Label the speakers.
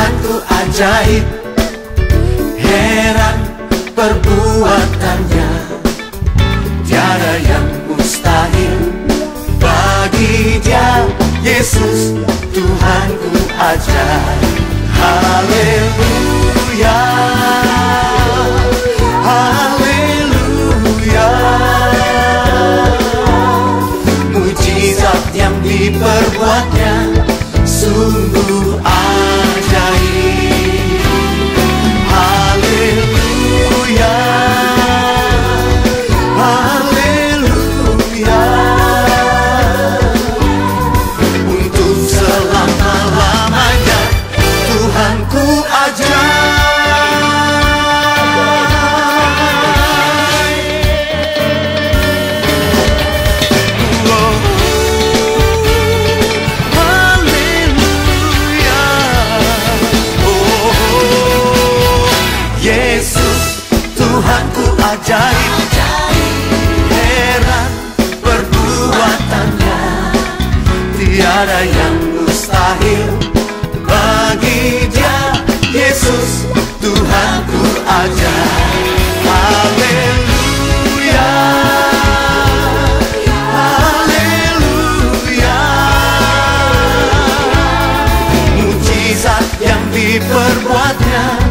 Speaker 1: Tuhanku ajaib, heran perbuatannya. Tiada yang mustahil bagi Dia. Yesus Tuhanku ajaib. Haleluya, haleluya. Mujizat yang diperbuatnya sungguh ajaib. Haleluya, haleluya. Untuk selama-lamanya Tuhanku ajaib. Oh, haleluya. Oh, Yesus Tuhanku ajaib, heran perbuatannya. Tiada yang mustahil bagi Dia. Yesus Tuhanku ajaib. Haleluya, haleluya. Mujizat yang diperbuatnya